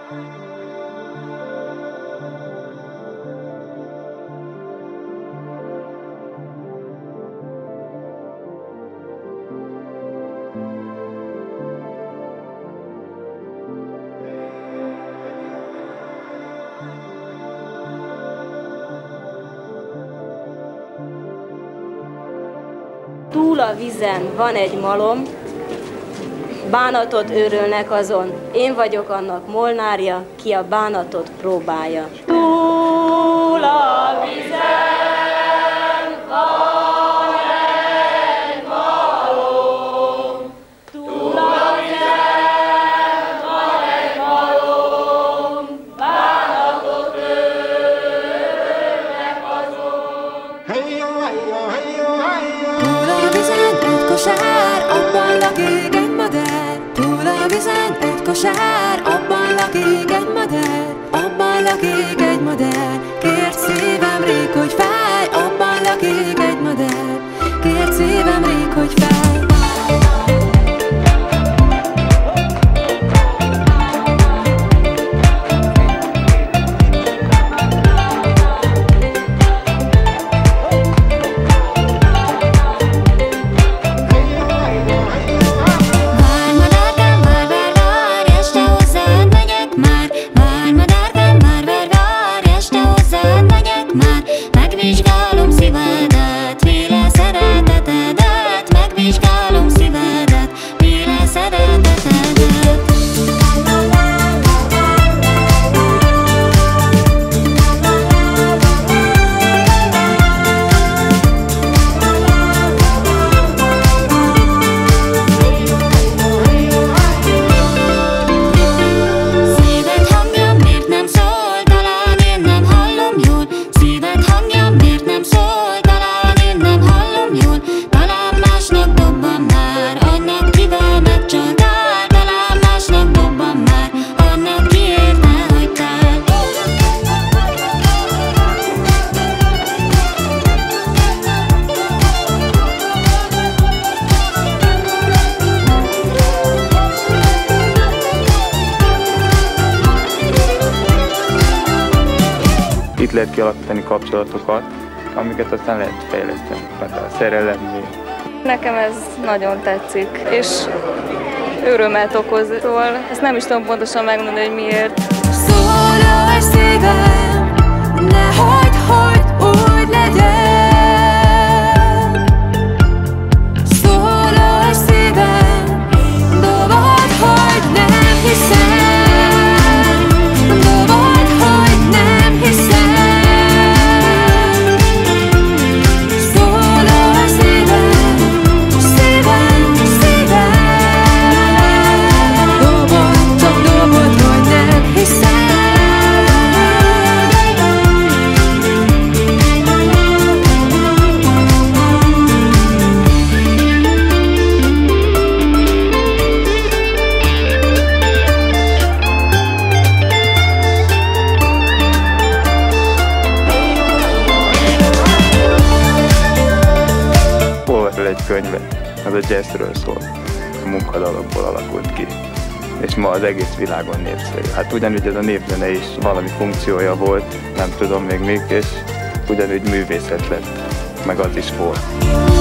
Túl a vízen van egy malom, bánatot őrölnek azon. Én vagyok annak Molnárja, ki a bánatot próbálja. Túl a vízen van egy malom, túl a vízen van egy malom, bánatot őrölnek azon. Túl a vízen egy kosár, abban lakik egy madár. Túl a vízen egy kosár, abban lakik egy madár. Abban lakik egy madár, kért szívem rég, hogy fáj. Abban lakik egy madár, kért szívem rég, hogy fáj. Megvizsgálom szívedet, véle szeretetedet. Megvizsgálom szívedet, véle szeretetedet. Szíved hangja miért nem szól, talán én nem hallom jól. Szíved hangja miért nem szól, talán én nem hallom jól. Talán másnak dobban már, annak kivel megcsaltál. Talán másnak dobban már, annak kiért elhagytál. Itt lehet kialakítani kapcsolatokat, amiket aztán lehet fejleszteni, mert a szerelem. Nekem ez nagyon tetszik, és örömet okoz, szóval ezt nem is tudom pontosan megmondani, hogy miért. Szóló szívem, ne hagyd, hogy úgy legyen. Szóló szívem, dobod, hogy nem hiszem. Dobod, hogy nem hiszem. Szóló szívem, szívem, szívem. Dobod, csak dobod, hogy nem hiszem. Olvasol egy könyvet, az a jazzről szól, a munkadalokból alakult ki, és ma az egész világon népszerű. Hát ugyanúgy ez a népzene is valami funkciója volt, nem tudom még mik, és ugyanúgy művészet lett, meg az is volt.